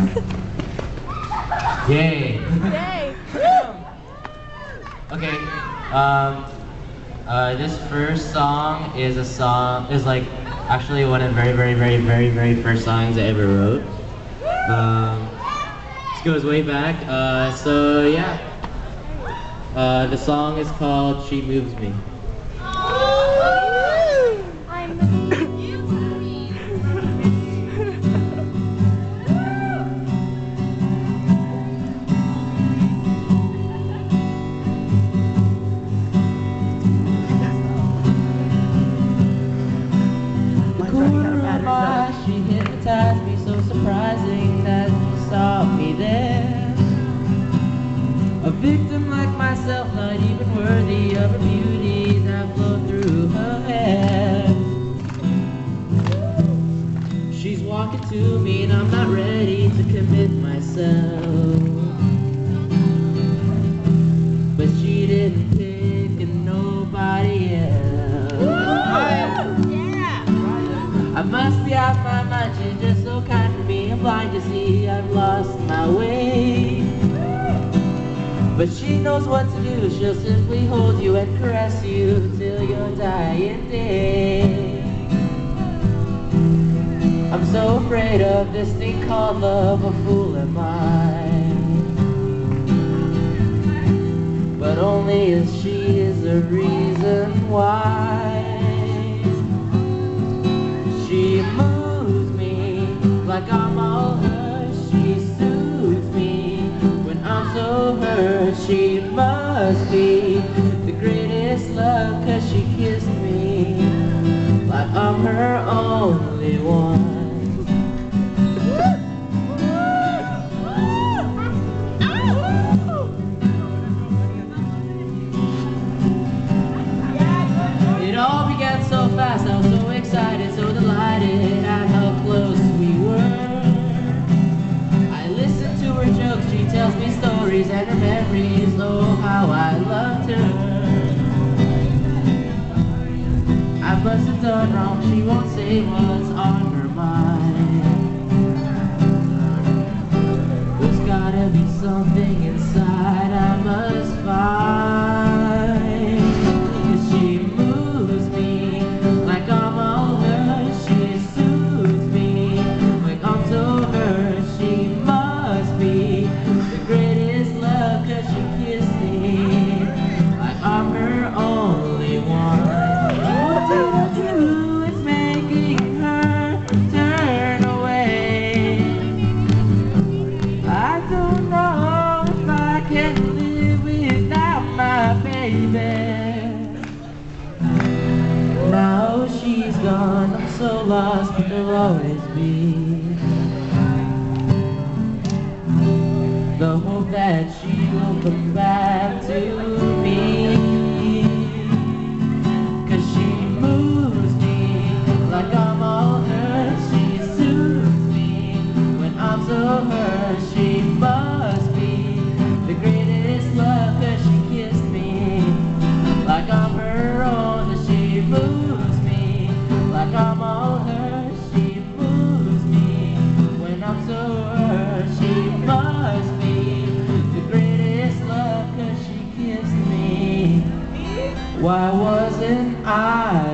Yay! Yay! Okay. This first song is like actually one of the very first songs I ever wrote. This goes way back. So yeah. The song is called "She Moves Me." She hypnotized me, so surprising that she saw me there. A victim like myself, not even worthy of her beauty that flowed through her hair. She's walking to me and I'm not ready to commit myself. But she didn't pick nobody else. I must be out my mind, she's just so kind to me. I'm blind to see I've lost my way. But she knows what to do, she'll simply hold you and caress you till your dying day. I'm so afraid of this thing called love, a fool am I. But only if she is the reason why. She moves me like I'm all hers. She soothes me when I'm so hurt. She must be the greatest love, 'cause she kissed me like I'm her only one. It all began so fast, I was so excited, so delighted at how close we were. I listened to her jokes, she tells me stories and her memories, oh how I loved her. I must have done wrong, she won't say what's on her mind. There's gotta be something inside I must find. 'Cause she moves me like I'm all hers. She soothes me like I'm so hers. She must be the greatest love, 'cause she kissed me like I'm her only one. What did I do? It's making her turn away. I don't know if I can live without my baby. Now she's gone, I'm so lost, but there'll always be the hope that she will come back to me. 'Cause she moves me like I'm all hers. She soothes me when I'm so hurt. She must be the greatest love, 'cause she kissed me like I'm her own. She moves me like I'm all hers. She moves me when I'm so hurt. She must be the greatest love, 'cause she kissed me. Why wasn't I